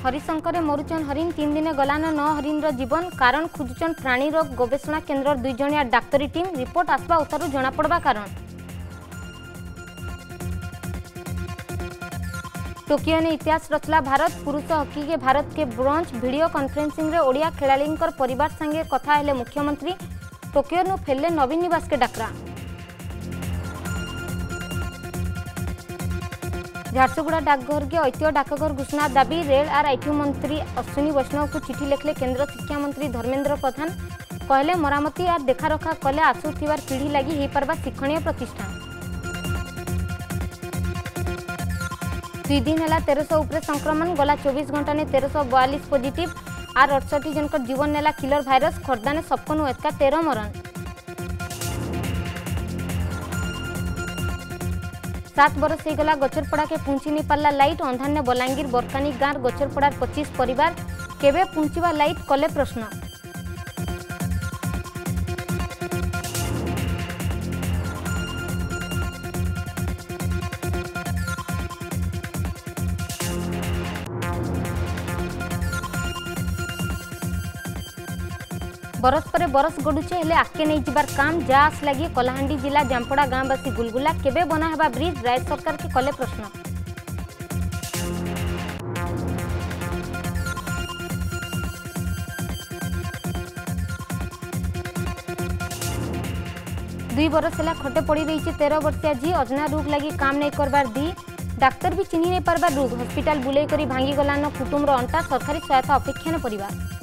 हरिशंकर मरुचन हरिण 3 दिन गलान 9 हरिण जीवन कारण खोजुचन प्राणी रोग गवेषणा केन्द्र 2 जणिया डाक्तरी टीम रिपोर्ट आसवा उतारू जना पड़वा कारण। टोकियो ने इतिहास रचला भारत पुरुष हॉकी के भारत के ब्रोंज वीडियो कॉन्फ्रेंसिंग रे ओडिया खेलाड़ी परिवार संगे कथा हेले मुख्यमंत्री टोकियो नु फेले नवीन निवास के डाकरा। झारसुगुड़ा डाकघर के ऐतिह्य डाकघर घोषणा दाबी रेल और आईटी मंत्री अश्विनी वैष्णव को चिठी लिखले केंद्र शिक्षा मंत्री धर्मेंद्र प्रधान कहले मरामती और देखारखा कले आसुथिबार पीढ़ी लगी हो पार्बा शिक्षणीय प्रतिष्ठान। 2 दिन है 1300 उपरे संक्रमण गला 24 घंटा ने 1342 पॉजिटिव और 68 जनकर जीवन नेला किलर भाइरस खोर्धा ने 56 एतका 13 मरण। 7 बरस हो गला गचरपड़ा के पहुंची नहीं पार्ला लाइट अंधान्य बलांगीर बरकानी गाँव गचरपड़ार 25 परिवार केबे पहुंचवा लाइट कले प्रश्न। बरस पर बरस गड़ुचे हेले आके नहीं जिबार काम जास लगी कलाहांडी जिला जामपड़ा गाँववासी गुलगुला केबे बना हेबा ब्रिज राज्य सरकार के कले प्रश्न। दुई बरस है खटे पड़ी रही 13 वर्षिया झी अजना रोग लगी काम नहीं करबार दी डाक्तर भी चिन्ही नहीं पारबार रोग हॉस्पिटल बुले करी भांगी गलान कुटुम्बर अंटा सरकारी सहायता अपेक्षा न परिवार।